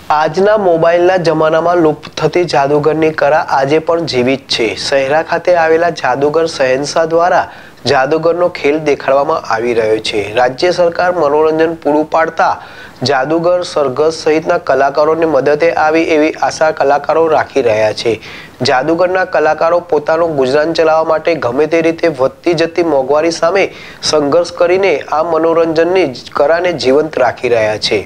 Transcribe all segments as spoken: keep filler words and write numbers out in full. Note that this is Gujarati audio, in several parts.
આજના મોબાઈલના જમાનામાં લુપ્ત થતી જાદુગરની કળા આજે પણ જીવિત છે। શહેરા ખાતે આવેલા જાદુગર શહેનશાહ દ્વારા જાદુગરનો ખેલ દેખાડવામાં આવી રહ્યો છે। રાજ્ય સરકાર મનોરંજન પૂરું પાડતા જાદુગર સરઘસ સહિતના કલાકારોને મદદે આવી એવી આશા કલાકારો રાખી રહ્યા છે। જાદુગરના કલાકારો પોતાનું ગુજરાન ચલાવવા માટે ગમે તે રીતે વધતી જતી મોંઘવારી સામે સંઘર્ષ કરીને આ મનોરંજનની કળાને જીવંત રાખી રહ્યા છે।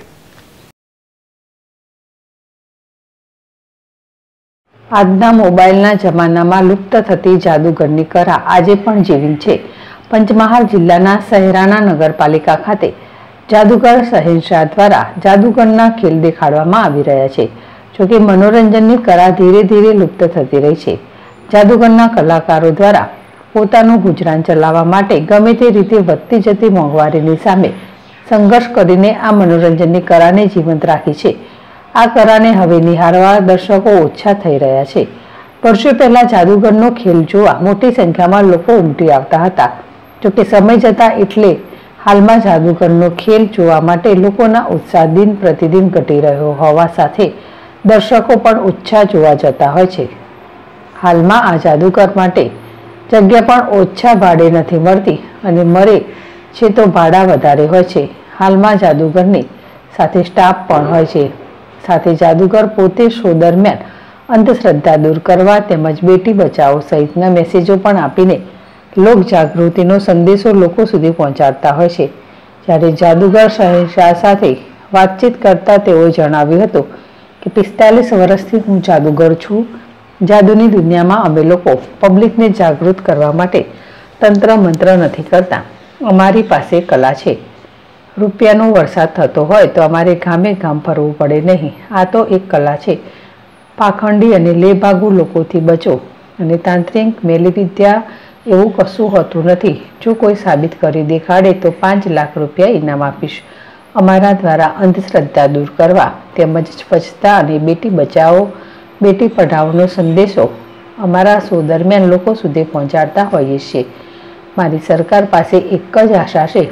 આજના મોબાઈલના જમાનામાં લુપ્ત થતી જાદુગરની કળા આજે પણ જીવિત છે। પંચમહાલ જિલ્લાના શહેરાના નગરપાલિકા ખાતે જાદુગર શહેનશાહ દ્વારા જાદુગરના ખેલ દેખાડવામાં આવી રહ્યા છે। જોકે મનોરંજનની કળા ધીરે ધીરે લુપ્ત થતી રહી છે। જાદુગરના કલાકારો દ્વારા પોતાનું ગુજરાન ચલાવવા માટે ગમે તે રીતે વધતી જતી મોંઘવારીની સામે સંઘર્ષ કરીને આ મનોરંજનની કળાને જીવંત રાખી છે। આ કળાને હવે નિહાળવા દર્શકો ઓછા થઈ રહ્યા છે। વર્ષો પહેલા જાદુગરનો ખેલ જોવા મોટી સંખ્યામાં લોકો ઉમટી આવતા હતા। જોકે સમય જતા એટલે હાલમાં જાદુગરનો ખેલ જોવા માટે લોકોના ઉત્સાહ દિન પ્રતિદિન ઘટી રહ્યો હોવા સાથે દર્શકો પણ ઓછા જોવા જતા હોય છે। હાલમાં આ જાદુગર માટે જગ્યા પણ ઓછા ભાડે નથી મળતી અને મળે છે તો ભાડા વધારે હોય છે। હાલમાં જાદુગરની સાથે સ્ટાફ પણ હોય છે। સાથે જાદુગર પોતે શો દરમિયાન અંધશ્રદ્ધા દૂર કરવા તેમજ બેટી બચાવો સહિતના મેસેજો પણ આપીને લોક જાગૃતિનો સંદેશો લોકો સુધી પહોંચાડતા હોય છે। જ્યારે જાદુગર શહેનશાહ સાથે વાતચીત કરતા તેઓએ જણાવ્યું હતું કે પિસ્તાલીસ વર્ષથી હું જાદુગર છું। જાદુની દુનિયામાં અમે લોકો પબ્લિકને જાગૃત કરવા માટે તંત્ર મંત્ર નથી કરતા, અમારી પાસે કલા છે। રૂપિયાનો વરસાદ થતો હોય તો અમારે ગામે ગામ ફરવું પડે નહીં। આ તો એક કલા છે। પાખંડી અને લેભાગુ લોકોથી બચો અને તાંત્રિક મેલીવિદ્યા એવું કશું હોતું નથી। જો કોઈ સાબિત કરી દેખાડે તો પાંચ લાખ રૂપિયા ઇનામ આપીશ। અમારા દ્વારા અંધશ્રદ્ધા દૂર કરવા તેમજ સ્વચ્છતા અને બેટી બચાવો બેટી પઢાઓનો સંદેશો અમારા શો દરમિયાન લોકો સુધી પહોંચાડતા હોઈએ છીએ। મારી સરકાર પાસે એક જ આશા છે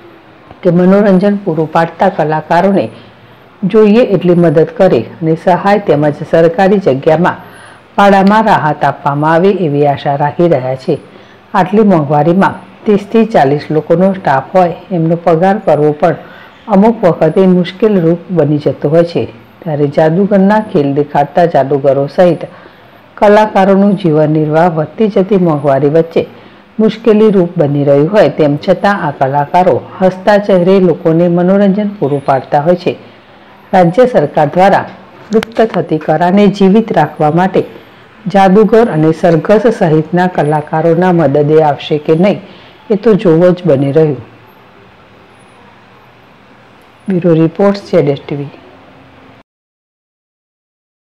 કે મનોરંજન પૂરું પાડતા કલાકારોને જોઈએ એટલી મદદ કરે અને સહાય તેમજ સરકારી જગ્યામાં ભાડામાં રાહત આપવામાં આવે એવી આશા રાખી રહ્યા છે। આટલી મોંઘવારીમાં ત્રીસથી ચાલીસ લોકોનો સ્ટાફ હોય એમનો પગાર કરવો પણ અમુક વખતે મુશ્કેલ રૂપ બની જતો હોય છે। ત્યારે જાદુગરના ખેલ દેખાડતા જાદુગરો સહિત કલાકારોનું જીવન નિર્વાહ વધતી જતી મોંઘવારી વચ્ચે મુશ્કેલી રૂપ બની રહ્યું હોય તેમ છતાં આ કલાકારો હસતા ચહેરે લોકોને મનોરંજન પૂરું પાડતા હોય છે। રાજ્ય સરકાર દ્વારા લુપ્ત થતી કળાને જીવિત રાખવા માટે જાદુગર અને સરઘસ સહિતના કલાકારોના મદદે આવશે કે નહીં એ તો જોવું જ બની રહ્યું। બ્યુરો રિપોર્ટ જેડેશ ટીવી।